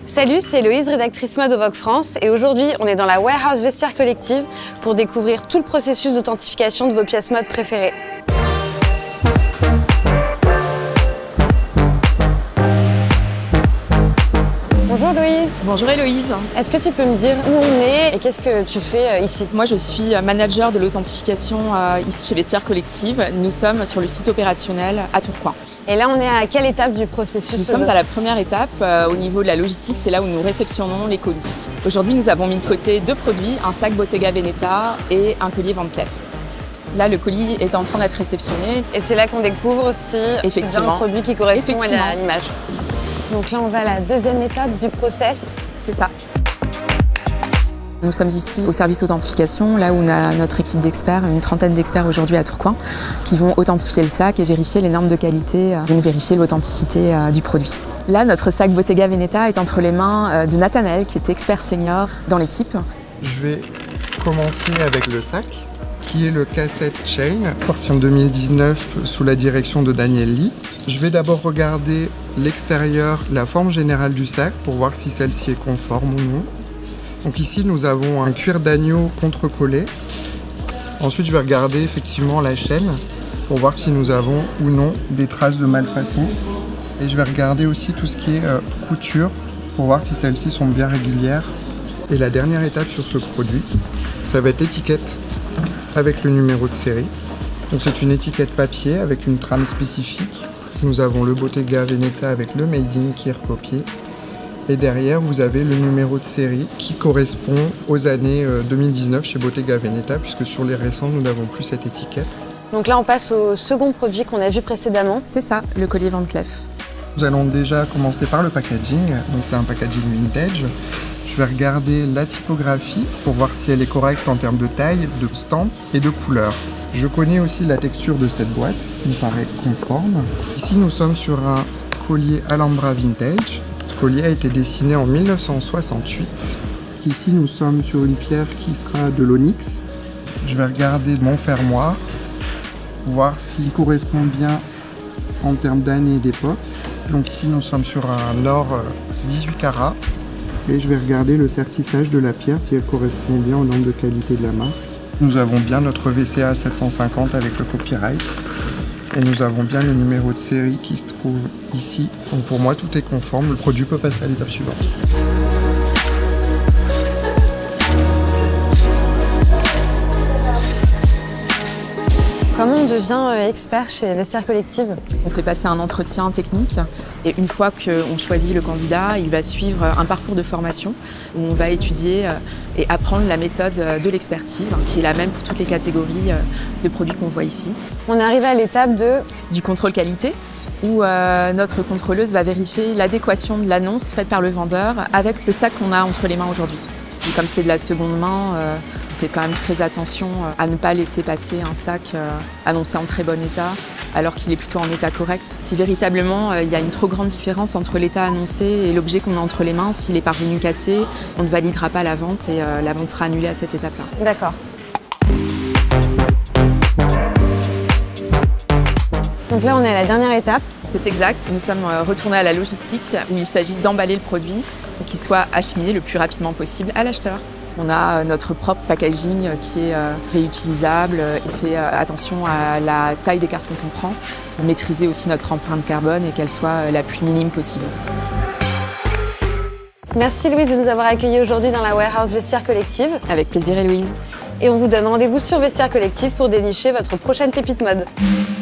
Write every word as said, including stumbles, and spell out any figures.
Salut, c'est Héloïse, rédactrice mode au Vogue France, et aujourd'hui on est dans la Warehouse Vestiaire Collective pour découvrir tout le processus d'authentification de vos pièces mode préférées. Bonjour Louise. Bonjour Héloïse. Est-ce que tu peux me dire où on est et qu'est-ce que tu fais ici? Moi je suis manager de l'authentification ici chez Vestiaire Collective. Nous sommes sur le site opérationnel à Tourcoing. Et là on est à quelle étape du processus? Nous sommes à la première étape euh, au niveau de la logistique, c'est là où nous réceptionnons les colis. Aujourd'hui nous avons mis de côté deux produits, un sac Bottega Veneta et un collier Van Cleef. Là, le colis est en train d'être réceptionné. Et c'est là qu'on découvre si c'est bien un produit qui correspond à l'image. Donc là, on va à la deuxième étape du process. C'est ça. Nous sommes ici au service authentification, là où on a notre équipe d'experts, une trentaine d'experts aujourd'hui à Tourcoing, qui vont authentifier le sac et vérifier les normes de qualité, et vérifier l'authenticité du produit. Là, notre sac Bottega Veneta est entre les mains de Nathanaël, qui est expert senior dans l'équipe. Je vais commencer avec le sac, qui est le Cassette Chain, sorti en deux mille dix-neuf sous la direction de Daniel Lee. Je vais d'abord regarder l'extérieur, la forme générale du sac pour voir si celle-ci est conforme ou non. Donc ici nous avons un cuir d'agneau contre-collé. Ensuite je vais regarder effectivement la chaîne pour voir si nous avons ou non des traces de malfaçon. Et je vais regarder aussi tout ce qui est euh, couture pour voir si celles-ci sont bien régulières. Et la dernière étape sur ce produit, ça va être l'étiquette avec le numéro de série. Donc c'est une étiquette papier avec une trame spécifique. Nous avons le Bottega Veneta avec le Made in qui est recopié. Et derrière, vous avez le numéro de série qui correspond aux années deux mille dix-neuf chez Bottega Veneta, puisque sur les récents, nous n'avons plus cette étiquette. Donc là, on passe au second produit qu'on a vu précédemment. C'est ça, le collier Van Cleef. Nous allons déjà commencer par le packaging. Donc c'est un packaging vintage. Je vais regarder la typographie pour voir si elle est correcte en termes de taille, de stamp et de couleur. Je connais aussi la texture de cette boîte qui me paraît conforme. Ici nous sommes sur un collier Alhambra Vintage. Ce collier a été dessiné en mille neuf cent soixante-huit. Ici nous sommes sur une pierre qui sera de l'onyx. Je vais regarder mon fermoir, voir s'il correspond bien en termes d'année et d'époque. Donc ici nous sommes sur un or dix-huit carats. Et je vais regarder le sertissage de la pierre si elle correspond bien aux normes de qualité de la marque. Nous avons bien notre V C A sept cent cinquante avec le copyright. Et nous avons bien le numéro de série qui se trouve ici. Donc pour moi, tout est conforme. Le produit peut passer à l'étape suivante. Comment on devient expert chez Vestiaire Collective? On fait passer un entretien technique et une fois qu'on choisit le candidat, il va suivre un parcours de formation où on va étudier et apprendre la méthode de l'expertise qui est la même pour toutes les catégories de produits qu'on voit ici. On arrive à l'étape de... du contrôle qualité où euh, notre contrôleuse va vérifier l'adéquation de l'annonce faite par le vendeur avec le sac qu'on a entre les mains aujourd'hui. Et comme c'est de la seconde main, euh, on fait quand même très attention à ne pas laisser passer un sac euh, annoncé en très bon état alors qu'il est plutôt en état correct. Si véritablement euh, il y a une trop grande différence entre l'état annoncé et l'objet qu'on a entre les mains, s'il est parvenu cassé, on ne validera pas la vente et euh, la vente sera annulée à cette étape-là. D'accord. Donc là, on est à la dernière étape. C'est exact. Nous sommes retournés à la logistique où il s'agit d'emballer le produit pour qu'il soit acheminé le plus rapidement possible à l'acheteur. On a notre propre packaging qui est réutilisable et fait attention à la taille des cartons qu'on prend pour maîtriser aussi notre empreinte carbone et qu'elle soit la plus minime possible. Merci Louise de nous avoir accueillis aujourd'hui dans la Warehouse Vestiaire Collective. Avec plaisir Héloïse. Et on vous donne rendez-vous sur Vestiaire Collective pour dénicher votre prochaine pépite mode.